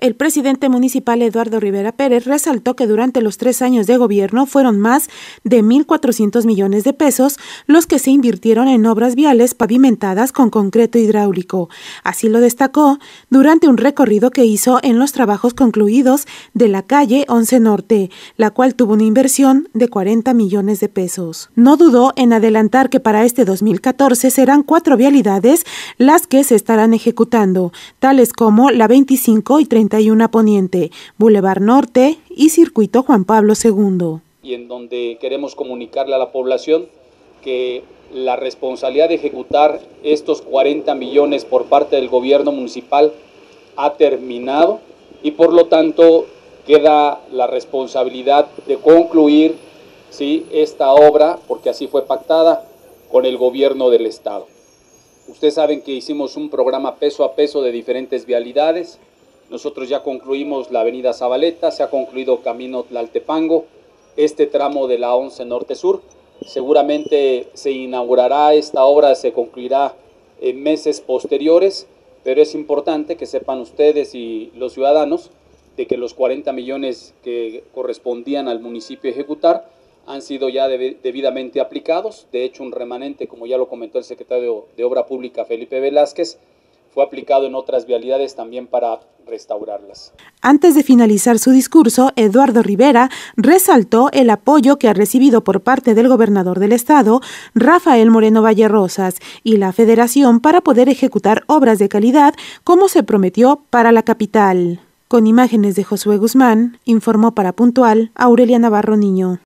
El presidente municipal Eduardo Rivera Pérez resaltó que durante los 3 años de gobierno fueron más de 1.400 millones de pesos los que se invirtieron en obras viales pavimentadas con concreto hidráulico. Así lo destacó durante un recorrido que hizo en los trabajos concluidos de la calle 11 Norte, la cual tuvo una inversión de 40 millones de pesos. No dudó en adelantar que para este 2014 serán 4 vialidades las que se estarán ejecutando, tales como la 25 y 31 Poniente, Boulevard Norte y Circuito Juan Pablo II. Y en donde queremos comunicarle a la población que la responsabilidad de ejecutar estos 40 millones por parte del gobierno municipal ha terminado y por lo tanto queda la responsabilidad de concluir esta obra, porque así fue pactada con el gobierno del estado. Ustedes saben que hicimos un programa peso a peso de diferentes vialidades. Nosotros ya concluimos la avenida Zabaleta, se ha concluido Camino Tlaltepango, este tramo de la 11 Norte Sur. Seguramente se inaugurará esta obra, se concluirá en meses posteriores, pero es importante que sepan ustedes y los ciudadanos de que los 40 millones que correspondían al municipio ejecutar han sido ya debidamente aplicados. De hecho, un remanente, como ya lo comentó el secretario de Obra Pública, Felipe Velázquez, fue aplicado en otras vialidades también para restaurarlas. Antes de finalizar su discurso, Eduardo Rivera resaltó el apoyo que ha recibido por parte del gobernador del estado, Rafael Moreno Vallerosas, y la Federación para poder ejecutar obras de calidad como se prometió para la capital. Con imágenes de Josué Guzmán, informó para Puntual Aurelia Navarro Niño.